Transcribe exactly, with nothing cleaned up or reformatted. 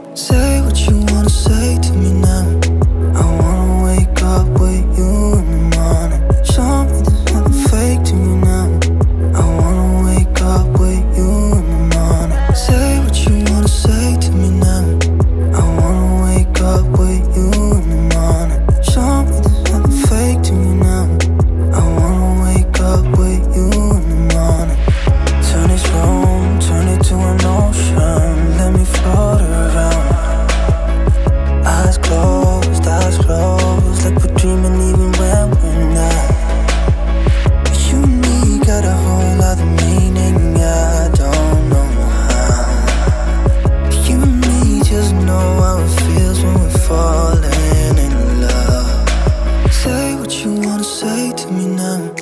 Say what you wanna say to me now. I wanna wake up with you in the morning. Show me there's nothing fake to me now. I wanna wake up with you in the morning. Say what you wanna say to me now. I wanna wake up with you in the morning. Show me there's nothing fake to me now. I wanna wake up with you in the morning. Turn this room, turn it to an ocean. Let me float around. Eyes closed, eyes closed, like we're dreaming even when we're not. You and me got a whole other meaning, I don't know how. You and me just know how it feels when we're falling in love. Say what you wanna say to me now.